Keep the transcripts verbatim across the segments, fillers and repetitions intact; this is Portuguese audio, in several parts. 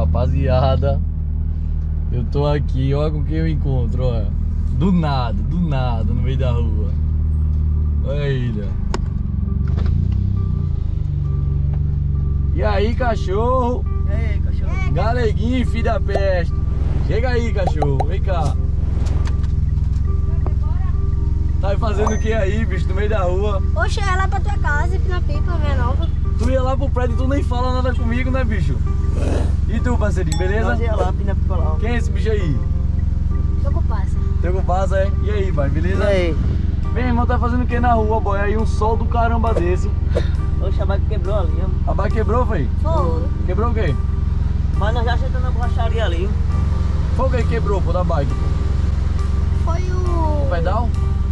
Rapaziada, eu tô aqui, olha com quem eu encontro, olha. Do nada, do nada, no meio da rua. Olha ele, ó. E aí, cachorro? E aí, cachorro? Galeguinho, filho da peste. Chega aí, cachorro, vem cá. Tá fazendo o que aí, bicho, no meio da rua? Oxe, é lá pra tua casa, aqui na pipa, minha nova. Tu ia lá pro prédio e tu nem fala nada comigo, né, bicho? E tu, parceirinho, beleza? Nós ia lá, pina pipa lá. Quem é esse bicho aí? Tô com passa. Teu comparsa, é? E aí, pai, beleza? E aí? Meu irmão tá fazendo o que na rua, boy? Aí um sol do caramba desse. Oxe, a bike quebrou ali, ó. A bike quebrou, foi? Foi. Quebrou o quê? Mas nós já sentamos na borracharia ali. Foi o que quebrou, pô, da bike? Foi o... O pedal?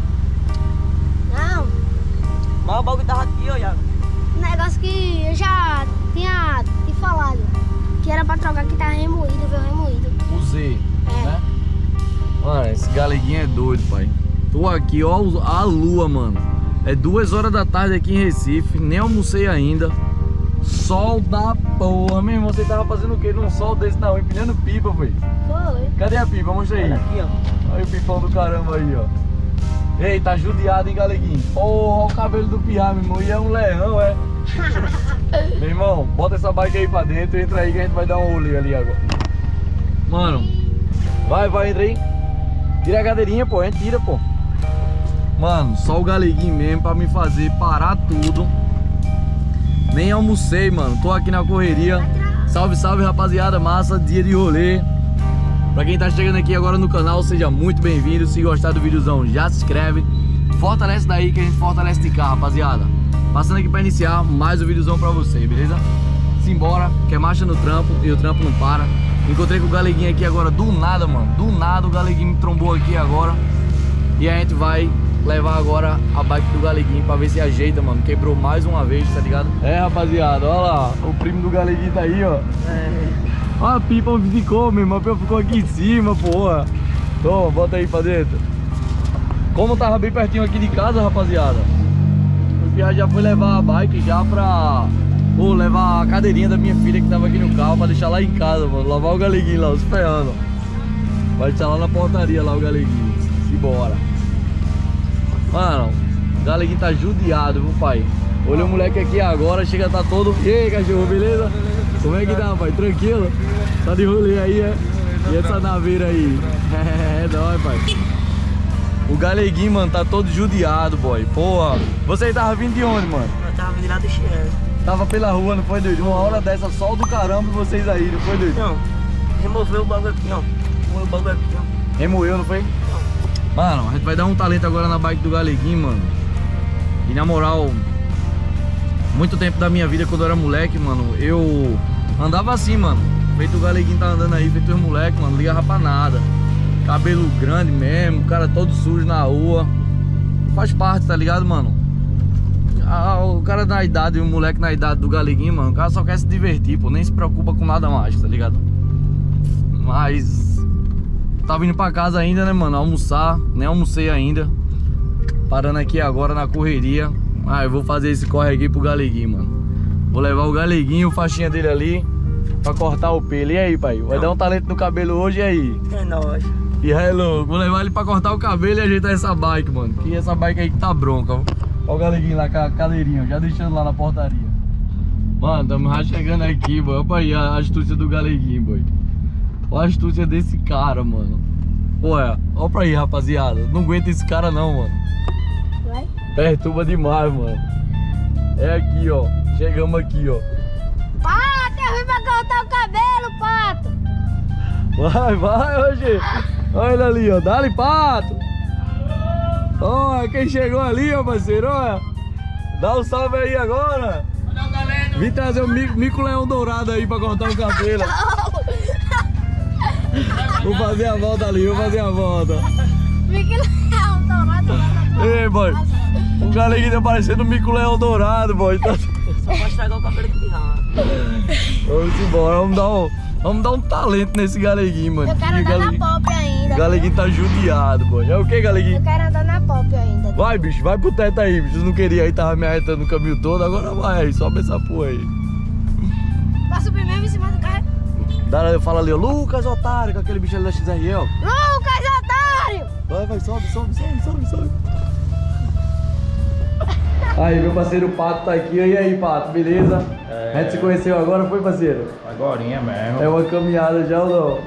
Não, Mas o bagulho tava aqui, ó, Iago. um negócio que eu já tinha te falado. Que era pra trocar, que tá remoído, veio remoído. O Z, É. né? Mano, esse galeguinho é doido, pai. Tô aqui, ó, a lua, mano. É duas horas da tarde aqui em Recife, nem almocei ainda. Sol da porra, meu irmão, você tava fazendo o que num sol desse? Não, empilhando pipa, foi. Foi. Cadê a pipa? Mostra aí. Olha aqui, ó. Olha o pipão do caramba aí, ó. Ei, tá judiado, hein, galeguinho? Porra, olha o cabelo do piá, meu irmão. E é um leão, é? Meu irmão, bota essa bike aí pra dentro. Entra aí que a gente vai dar um rolê ali agora. Mano, vai, vai, entra aí. Tira a cadeirinha, pô, a gente tira, pô. Mano, só o galeguinho mesmo pra me fazer parar tudo. Nem almocei, mano. Tô aqui na correria. Salve, salve, rapaziada. Massa, dia de rolê. Pra quem tá chegando aqui agora no canal, seja muito bem-vindo. Se gostar do videozão, já se inscreve. Fortalece daí que a gente fortalece de cá, rapaziada. Passando aqui pra iniciar mais um videozão pra você, beleza? Simbora, que é marcha no trampo e o trampo não para. Encontrei com o galeguinho aqui agora do nada, mano. Do nada o galeguinho me trombou aqui agora. E a gente vai levar agora a bike do galeguinho pra ver se ajeita, mano. Quebrou mais uma vez, tá ligado? É, rapaziada, olha lá. O primo do galeguinho tá aí, ó. É. Olha a pipa onde ficou, meu irmão. A pipa ficou aqui em cima, porra. Toma, bota aí pra dentro. Como tava bem pertinho aqui de casa, rapaziada, o Pia já foi levar a bike já pra... Pô, levar a cadeirinha da minha filha que tava aqui no carro pra deixar lá em casa, mano. Lavar o galeguinho lá, os ferrando. Vai deixar lá na portaria lá o galeguinho. Simbora. Mano, o galeguinho tá judiado, viu, pai? Olha o moleque aqui agora, chega a tá todo... E aí, cachorro, beleza? Como é que tá, pai? Tranquilo? Tá de rolê aí, é? E essa naveira aí? É, nóis, pai. O galeguinho, mano, tá todo judiado, boy. Porra, você tava vindo de onde, mano? Eu tava vindo lá do Chiano. Tava pela rua, não foi, doido? Uma hora dessa, sol do caramba, vocês aí, não foi, doido? Não, removeu o bagulho aqui, ó. Removeu o bagulho aqui, ó. Remoeu, não foi? Mano, a gente vai dar um talento agora na bike do galeguinho, mano. E na moral, muito tempo da minha vida, quando eu era moleque, mano, eu andava assim, mano. Feito o galeguinho tá andando aí, feito os moleques, mano, ligava pra nada. Cabelo grande mesmo, o cara todo sujo na rua. Faz parte, tá ligado, mano? Ah, o cara da idade, o moleque na idade do galeguinho, mano, o cara só quer se divertir, pô, nem se preocupa com nada mais, tá ligado? Mas... Tava indo pra casa ainda, né, mano, almoçar, nem almocei ainda. Parando aqui agora na correria. Ah, eu vou fazer esse corre aqui pro galeguinho, mano. Vou levar o galeguinho, o faixinha dele ali, pra cortar o pelo. E aí, pai? Vai dar um talento no cabelo hoje, e aí? É nóis. E aí, louco, vou levar ele pra cortar o cabelo e ajeitar essa bike, mano. Que essa bike aí que tá bronca, ó. Olha o galeguinho lá com a cadeirinha, já deixando lá na portaria. Mano, tamo já chegando aqui, boy. Olha pra aí a astúcia do galeguinho, boy. Olha a astúcia desse cara, mano. Olha, olha pra aí, rapaziada. Não aguenta esse cara não, mano. Vai. Perturba demais, mano. É aqui, ó. Chegamos aqui, ó. Pato, eu vim pra cortar o cabelo, Pato. Vai, vai, hoje. Olha ele ali, ó. Dá-lhe, Pato. Olha quem chegou ali, ó, parceiro. Olha. Dá um salve aí agora. Vim trazer o mico, mico leão dourado aí pra cortar o cabelo. Vou fazer a volta ali, vou fazer a volta. Mico leão dourado. Ei, boy. O galeguinho tá parecendo um mico leão dourado, boy. Tá... Só vai estragar o cabelo aqui de rala. Vamos embora, vamos dar um, vamos dar um talento nesse galeguinho, mano. Eu quero E o andar galeguinho, na pop ainda. o galeguinho tá judiado, boy. É o que, galeguinho? Eu quero andar na pop ainda. Vai, bicho, vai pro teto aí, bicho. Não queria aí, tava me arretando o caminho todo. Agora vai aí, sobe essa porra aí. Pra subir mesmo em cima do carro. Dá, fala ali, ó, Lucas Otário, com aquele bicho ali da X R L. Lucas Otário! Vai, vai, sobe, sobe, sobe, sobe, sobe. Aí, meu parceiro Pato tá aqui. E aí, Pato, beleza? É... A gente se conheceu agora, foi, parceiro? Agorinha mesmo. É uma caminhada já ou não?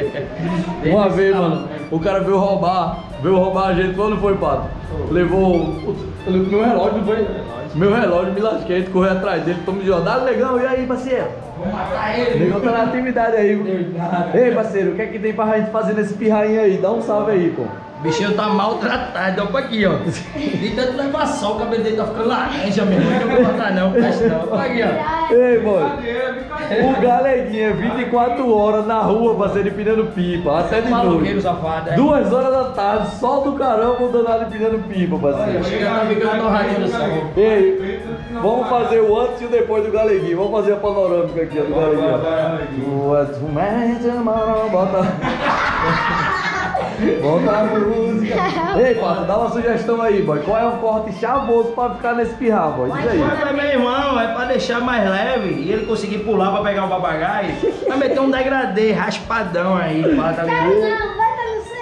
Uma vez, mano, o cara veio roubar, veio roubar a gente. Quando foi, Pato? Levou o, o meu relógio, não foi? Meu relógio, me lasquei, a gente correu atrás dele, tomou de rodada, legal, e aí, parceiro? Vou matar ele. Negão tá na atividade aí. Ei, parceiro, o que é que tem pra gente fazer nesse pirrainho aí? Dá um salve aí, pô. O bichinho tá maltratado, olha pra aqui, ó. De tanto levar sol, o cabelo dele tá ficando laranja mesmo. Não vou cortar não, presta não. Olha pra aqui, ó. Ei, mano. O Galeguinha, vinte e quatro horas na rua, parceiro, empinando pipa. Até de noite. Safado, é? Duas horas da tarde, sol do caramba, o danado empinando pipa, parceiro. Chega tá ficando torradinho no sol. Ei, vamos fazer o antes e o depois do Galeguinho. Vamos fazer a panorâmica aqui, ó, do Galeguinho. O antes, o médio, mano, bota... Volta a música. Ei, Pato, dá uma sugestão aí, boy. Qual é o corte chavoso pra ficar nesse pirra, boy? Diz aí. Mas, meu irmão, é pra deixar mais leve e ele conseguir pular pra pegar um papagaio. Vai meter um degradê raspadão aí, Pato. Quero não, vai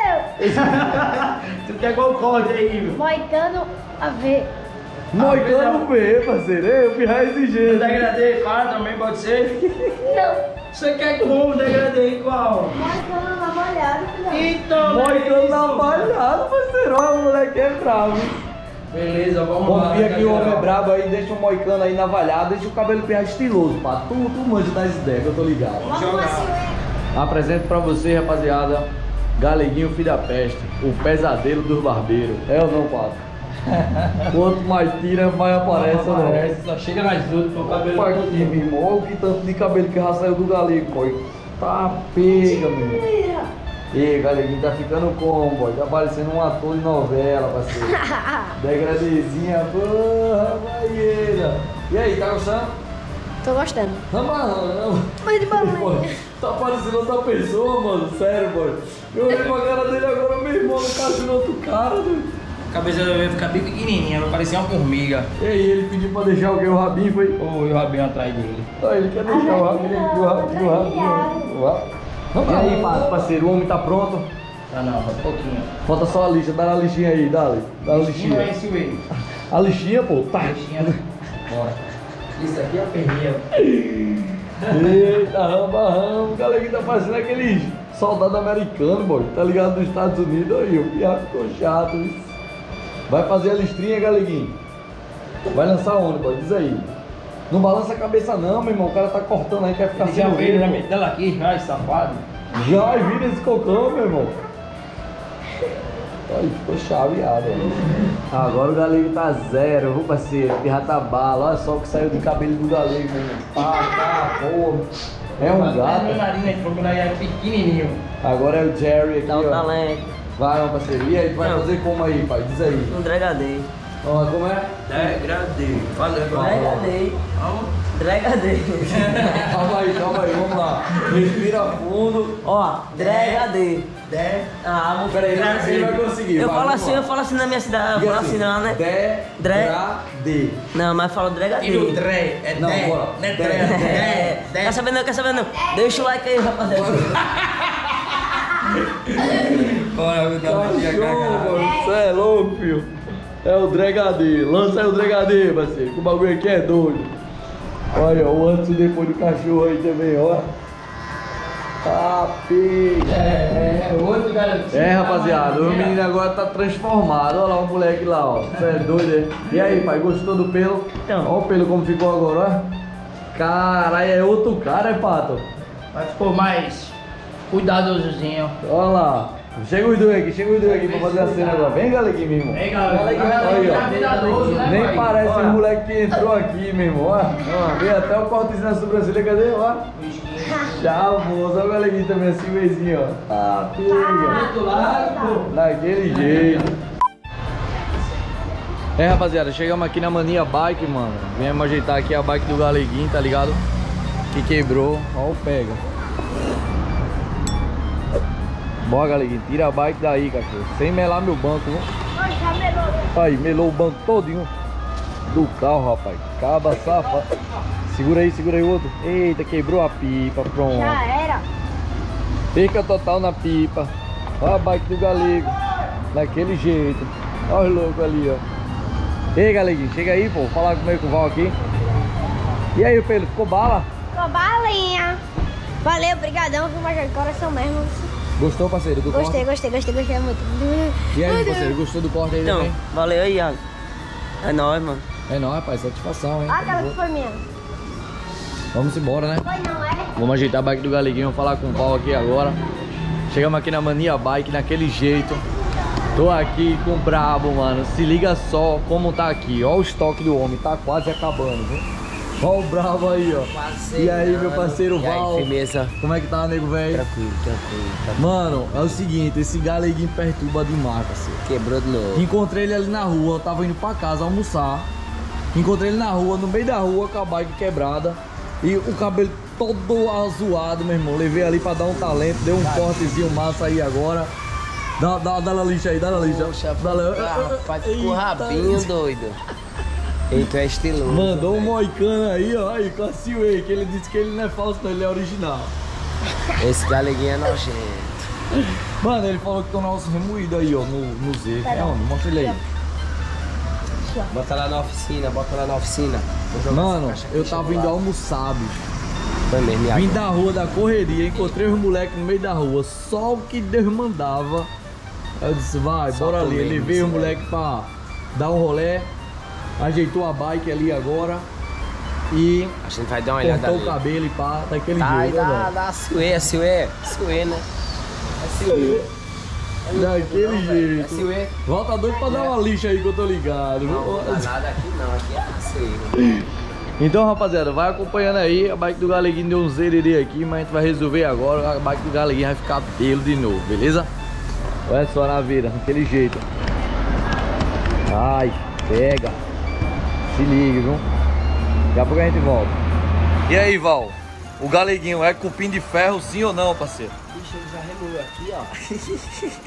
estar no seu. Tu quer qual corte aí, meu? Moicano a ver. Moicano vê, parceiro. Ei, o pirra é exigente. Degradê, pá, também pode ser? Não. Você quer como degradê qual? Moicano na molhada, filho. Então, Moicano navalhado, parceiro. Olha, o moleque é bravo. Beleza, vamos lá. Confia que o homem é brabo aí, deixa o moicano aí navalhado, deixa o cabelo pirra estiloso, pá. Tu, tu manja das ideias, que eu tô ligado. Vamos assim, Apresento pra você, rapaziada, Galeguinho Filho da Peste, o pesadelo dos barbeiros. É ou não, Pato? Quanto mais tira, mais aparece, ou não? Aparece, só chega nas duas com o cabelo. Opa, aqui, meu irmão, olha o que tanto de cabelo que já saiu do galego, boy. Tá pega, meu irmão. Ei, Galeguinho, tá ficando como, boy? Tá parecendo um ator de novela, parceiro. Degradezinha, porra, maieira. E aí, tá gostando? Tô gostando. Não, não. Mas de boa, Tá parecendo outra pessoa, mano. Sério, boy. Eu olhei pra cara dele agora, meu irmão, não tá achando outro cara, doido. A cabeça dele vai ficar bem pequenininha, vai parecer uma formiga. E aí, ele pediu pra deixar o que? O rabinho, foi? Ô, e o rabinho atrás dele. Ah, ele quer deixar o rabinho, o rabinho, o rabinho. O rabinho. E aí, parceiro, o homem tá pronto? Tá não, falta um pouquinho. Falta só a lixa, dá a lixinha aí, dá-lhe. Dá a lixinha. Não é esse aí. A lixinha, pô, tá. A lixinha, bora. Isso aqui é a perninha. Eita, ramba, ramba. O Galeguinho tá fazendo aquele soldado americano, boy. Tá ligado, dos Estados Unidos aí, o piá ficou chato. Isso. Vai fazer a listrinha, Galeguinho. Vai lançar onde, boy? Diz aí. Não balança a cabeça não, meu irmão. O cara tá cortando aí, quer ficar Já sem veio, já meteu ela aqui, ai, safado. Já vira esse cocão, meu irmão. Aí, ficou chaveado aí. Agora o Galego tá zero, viu, parceiro? Que já tá bala. Olha só o que saiu do cabelo do Galego, meu irmão. Pá, pá, porra. É um gato. Meu nariz, né? Meu nariz é pequenininho. Agora é o Jerry aqui, Dá um ó. talento. Vai, meu parceiro. E aí, tu vai Não. fazer como aí, pai? Diz aí. Um dregadei. Ó, como é? Degradê. Valeu, Dregadei. Vamos. Dregadei. Calma aí, calma aí, vamos lá. Respira fundo. Ó, dregadei. De. Ah, amor. Peraí, ele vai conseguir. Eu vai, falo vamos assim, lá. eu falo assim na minha cidade. Eu Diga falo assim lá, né? De, Dre- dra, de. Não, mas falo E o dregadei. Dre. É Não, Dre. bora. Não é Dre. Dre. É, Dre. quer saber não, quer saber não? Deixa o like aí, rapaziada. Bora, eu dar uma Cachorro, mano. Você é louco, filho. É o Dregadê. Lança aí o Dregadê, parceiro. Que o bagulho aqui é doido. Olha, o antes e depois do cachorro aí também, ó. Tá pega. É, é, outro garotinho. É, rapaziada, o menino agora tá transformado. Olha lá o moleque lá, ó. Você é doido, é? E aí, pai, gostou do pelo? Então. Olha o pelo como ficou agora, ó. Caralho, é outro cara, é, Pato? Mas ficou mais cuidadosozinho. Olha lá. Chega os dois aqui, chega os dois aqui pra fazer a cena agora. Vem, Galeguinho, meu irmão. Vem, galera. Aí, ó. Cuidadoso, né, Nem pai? parece Bora. o moleque que entrou aqui, meu irmão. Ó, ó, vem até o cortezinho na sobrancelha, cadê? Ó. Tchau, moço. Olha o Galeguinho também, assim, vezinho, ó. Ah, pega. Do lado. Daquele jeito. É, rapaziada, chegamos aqui na Mania Bike, mano. Viemos ajeitar aqui a bike do Galeguinho, tá ligado? Que quebrou. Ó o pega. Bora, Galeguinho, tira a bike daí, cachorro. Sem melar meu banco, viu? Aí, melou o banco todinho do carro, rapaz. Caba, safa. Segura aí, segura aí o outro. Eita, quebrou a pipa, pronto. Já era. Pica total na pipa. Olha a bike do galego. Daquele jeito. Olha os loucos ali, ó. Ei, galeguinho, chega aí, pô. Falar comigo com o Val aqui. E aí, Pedro, ficou bala? Ficou balinha. Valeu, obrigadão. Foi uma coração mesmo. Gostou, parceiro, do Gostei, corte? gostei, gostei, gostei muito. E aí, parceiro, gostou do corte aí Então, também? valeu aí, Iago. É nóis, mano. É nóis, rapaz, satisfação, hein? Ah, aquela que foi minha. Vamos embora, né? Foi não, é? Vamos ajeitar a bike do galeguinho, vamos falar com o Val aqui agora. Chegamos aqui na Mania Bike, naquele jeito. Tô aqui com o brabo, mano. Se liga só como tá aqui. Ó o estoque do homem, tá quase acabando, viu? Ó o brabo aí, ó. E aí, meu parceiro Val? Firmeza. Como é que tá, nego velho? Tranquilo, tranquilo, tranquilo. Mano, é o seguinte, esse galeguinho perturba demais, parceiro. Quebrou de novo. Encontrei ele ali na rua, eu tava indo pra casa almoçar. Encontrei ele na rua, no meio da rua, com a bike quebrada. E o cabelo todo azoado, meu irmão. Levei ali pra dar um talento, deu um cortezinho massa aí agora. Dá, dá, dá na lixa aí, dá na lixa. Dá na... Rapaz, com o rabinho doido. Eita, é estiloso. Mandou um velho. moicano aí, ó, aí com a Silvei, que ele disse que ele não é falso, não, ele é original. Esse galeguinho é nojento. Mano, ele falou que tem um nosso remoído aí, ó, no, no Z. É onde? Mostra ele aí. Bota lá na oficina, bota lá na oficina. Vou jogar Mano, essa caixa eu que tava chegou indo lá. almoçar, bicho. Foi mesmo, Iago. Vim da rua, da correria, encontrei os moleques no meio da rua, só o que Deus mandava. Eu disse, vai, Só bora ali. comendo, Ele veio os sim. moleques pra dar um rolê, ajeitou a bike ali agora e A gente vai dar uma olhada cortou ali. o cabelo e pá, daquele Tá, jeito, dá, né, dá, suê, é suê, suê, né? É suê. daquele Não, velho, jeito. É suê. Volta doido pra dar uma lixa aí que eu tô ligado. viu? Não, não dá nada aqui não, aqui é suê. Então, rapaziada, vai acompanhando aí. A bike do Galeguinho deu um zererê aqui, mas a gente vai resolver agora. A bike do Galeguinho vai ficar belo de novo, beleza? Olha só na vida, daquele jeito. Ai, pega. Se liga, viu? Daqui a pouco a gente volta. E aí, Val? O Galeguinho é cupim de ferro, sim ou não, parceiro? Ixi, ele já remoeu aqui,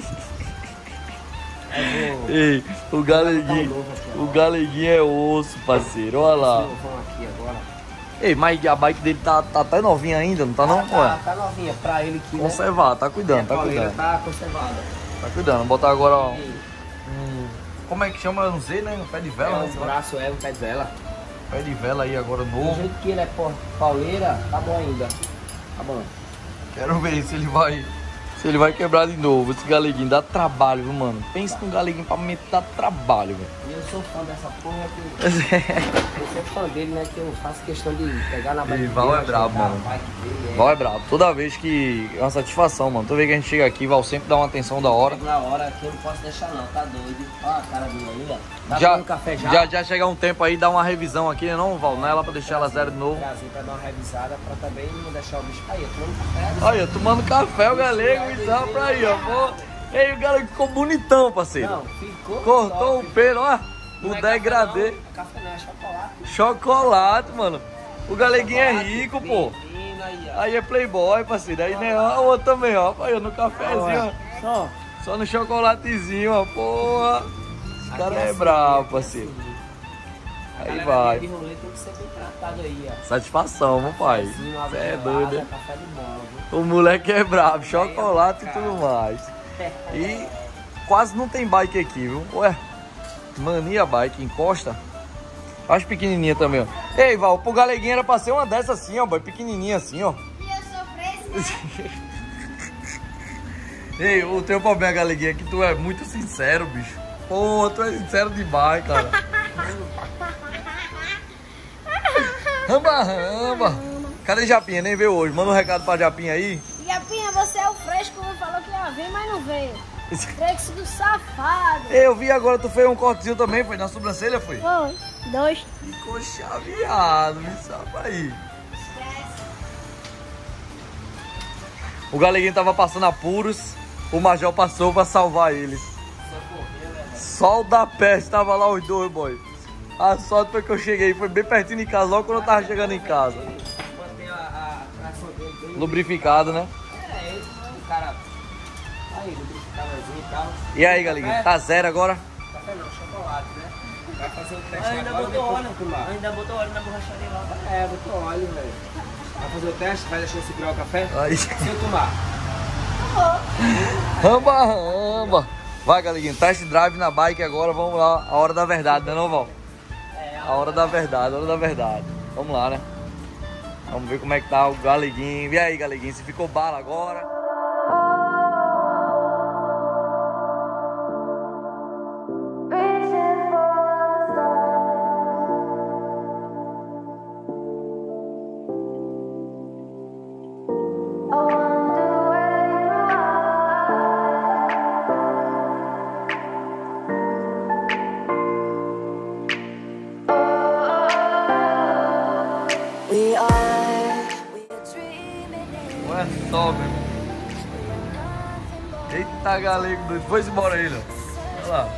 ó. Ei, o Galeguinho, o Galeguinho é osso, parceiro. Olha lá. Vamos aqui agora. Ei, mas a bike dele tá, tá até novinha ainda, não tá não? Tá, Ué, tá novinha, pra ele aqui, né? conservar, tá cuidando, A tá pauleira cuidando. tá conservada. Tá cuidando, botar agora, ó. E Como é que chama? Eu não sei, né? Um pé de vela, é, né? os braços é, o pé dela. Pé de vela aí agora Do novo. jeito que ele é pau- pauleira, tá bom ainda. Tá bom. Quero ver se ele vai. Se ele vai quebrar de novo. Esse galeguinho dá trabalho, viu, mano? Pensa num galeguinho pra mim dá trabalho, velho. E eu sou fã dessa porra que eu sou fã dele, né? Que eu faço questão de pegar na bike E Val dele, é brabo, ajeitar mano. a bike dele, Val é brabo. Toda vez que. É uma satisfação, mano. Toda vez que a gente chega aqui, Val sempre dá uma atenção da hora. Pego na hora que eu não posso deixar não, tá doido. Olha a cara dele aí, ó. Tá Já, tomando café já? já, já chega um tempo aí, dá uma revisão aqui, né, não, Val? Nela pra deixar ela zero de novo. Trazer pra dar uma revisada pra também não deixar o bicho aí. Eu tomando café. Olha, tomando café, o galego, e dá pra aí, ó. Pô. Ei, o galego ficou bonitão, parceiro. Não, ficou Cortou o top. pelo, ó. Não O é degradê. Café não, café não, é chocolate. Chocolate, mano. O galeguinho é Chocolate, rico, pô. menino aí, ó. Aí é playboy, parceiro. Aí né, ó, o outro também, ó. Aí no cafezinho, ó. Só. Só no chocolatezinho, ó. Porra. Esse cara Aqui é assim, brabo, aqui parceiro. assim. A Aí galera vai. de rolê tem que ser bem tratado aí, ó. Satisfação, meu pai. Cafezinho, água Você é gelada, doido, né? Café de bom, viu? O moleque é brabo. Chocolate e tudo mais. E quase não tem bike aqui, viu? Ué, Mania Bike, encosta. Acho pequenininha também, ó. Ei, Val, pro galeguinho era pra ser uma dessa assim, ó, boy, pequenininha assim, ó. E eu sou fresca. Ei, o teu problema, galeguinha, é que tu é muito sincero, bicho. Pô, tu é sincero demais, cara. Ramba, ramba. Cadê Japinha? Nem veio hoje. Manda um recado pra Japinha aí. Japinha, você é o fresco, falou que ia vir, mas não veio. Fresco safado. Eu vi agora, tu fez um cortezinho também, foi na sobrancelha, foi? Foi, dois. Ficou chaveado, me sabe aí. O galeguinho tava passando apuros, o Major passou pra salvar eles. Sol da peste, tava lá os dois, boy. A sorte foi que eu cheguei, foi bem pertinho de casa, logo quando eu tava chegando em casa. Mantém a, a tração dele bem. Lubrificado, né? É, ele foi um cara. Aí, lubrificadozinho e tal. E aí, galeguinho, tá zero agora? Café não, chocolate, né? Vai fazer o teste Ainda agora botou depois né? de pra tomar. Ainda botou óleo na borracharia lá. É, botou óleo, velho. Vai fazer o teste, vai deixar eu segurar o café? Aí. Se eu tomar. Ramba, ramba. Vai, galeguinho, test drive na bike agora, vamos lá. A hora da verdade, né não, Val? A hora da verdade, a hora da verdade. Vamos lá, né? Vamos ver como é que tá o galeguinho. E aí, galeguinho, se ficou bala agora? Olha só, meu irmão. Eita, galego doido. Foi-se embora ele, ó. Olha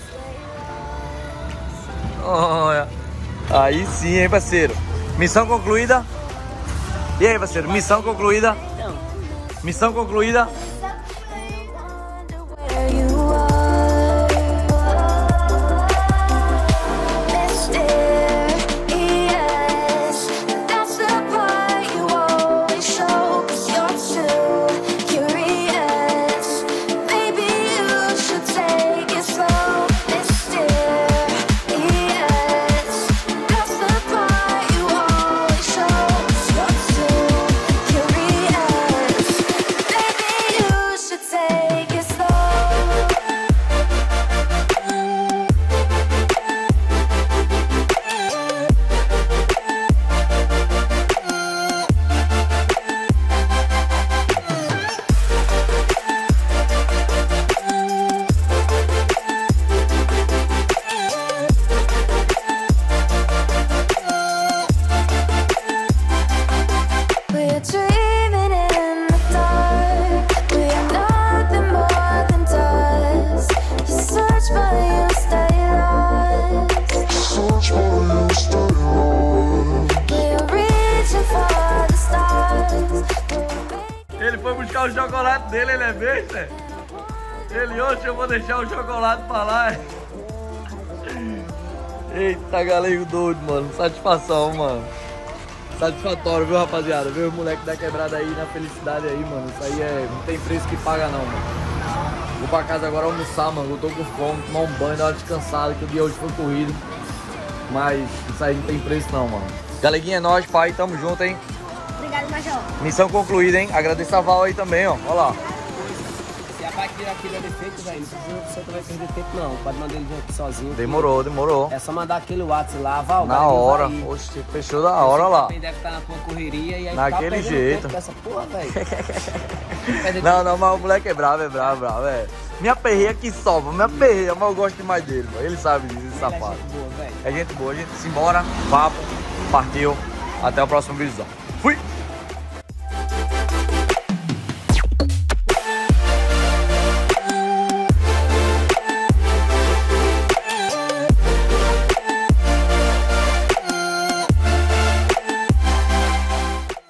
lá. Olha. Aí sim, hein, parceiro. Missão concluída. E aí, parceiro? Missão concluída. Missão concluída. Ele foi buscar o chocolate dele, ele é besta. Ele, oxe, eu vou deixar o chocolate pra lá. Eita, galego doido, mano. Satisfação, mano. Satisfatório, viu, rapaziada? Ver o moleque da quebrada aí na felicidade aí, mano. Isso aí é... não tem preço que paga, não, mano. Vou pra casa agora almoçar, mano. Eu tô com fome, tomar um banho, dar uma descansada, que o dia hoje foi corrido. Mas isso aí não tem preço, não, mano. Galeguinha, é nóis, pai. Tamo junto, hein? Obrigado, Major. Missão concluída, hein? Agradeço a Val aí também, ó. Olha lá. Se a bike tirar aquele defeito, velho, você não vai perder tempo, não. Pode mandar ele vir aqui sozinho. Demorou, demorou. É só mandar aquele WhatsApp lá, Val. Na hora. Oxe, fechou da hora, olha lá. Deve estar na tua correria e aí Naquele jeito. Essa porra, velho. Não, não, mas o moleque é bravo, é bravo, é bravo, é. Minha perreia que salva, minha perreia, mas eu gosto demais dele, mano. Ele sabe disso, esse safado. É gente boa, velho. É gente boa, a gente se embora, papo, partiu. Até o próximo vídeo.